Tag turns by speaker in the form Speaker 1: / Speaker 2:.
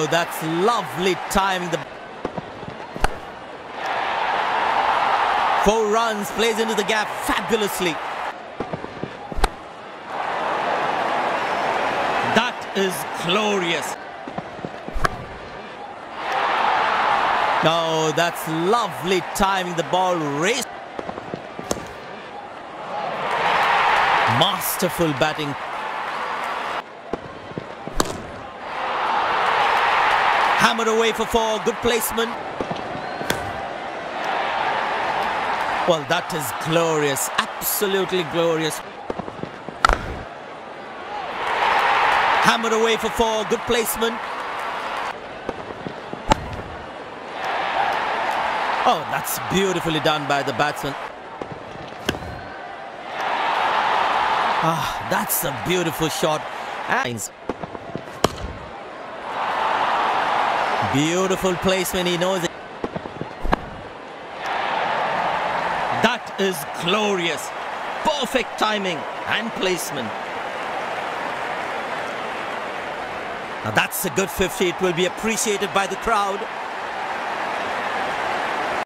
Speaker 1: Oh, that's lovely timing. The 4 runs, plays into the gap fabulously. That is glorious. Oh, that's lovely timing. The ball raced. Masterful batting. Hammered away for 4. Good placement. Well, that is glorious. Absolutely glorious. Hammered away for 4. Good placement. Oh, that's beautifully done by the batsman. Ah, that's a beautiful shot. Beautiful placement, he knows it. That is glorious. Perfect timing and placement. Now that's a good 50. It will be appreciated by the crowd.